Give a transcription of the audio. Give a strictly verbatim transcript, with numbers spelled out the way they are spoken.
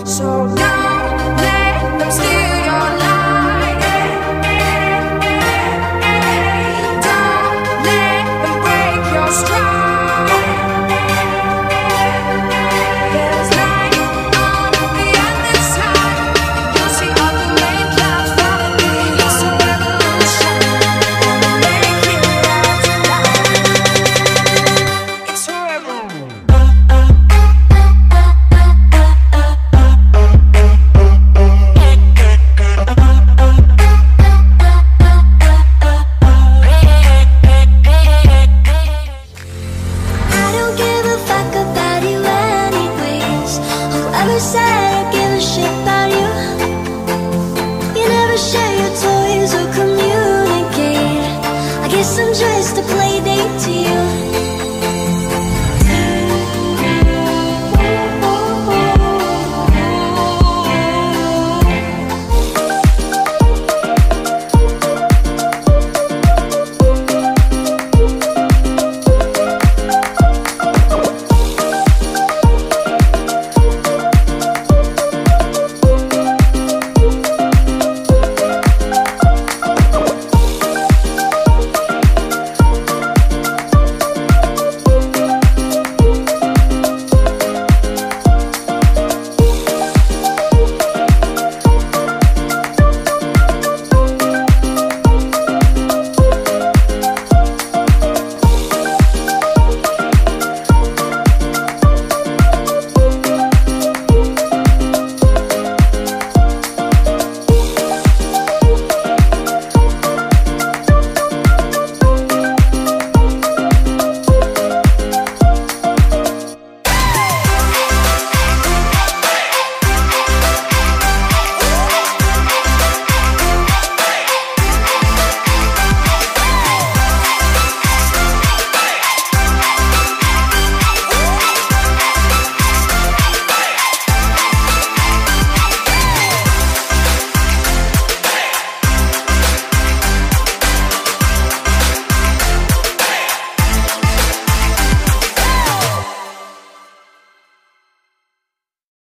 So don't let them steal your light. Don't let them break your stride. There's light on the other side. You'll see all the rain clouds follow me. It's a revolution. Gonna make it out tonight. It's a revolution. I don't give a fuck about you anyways. Whoever said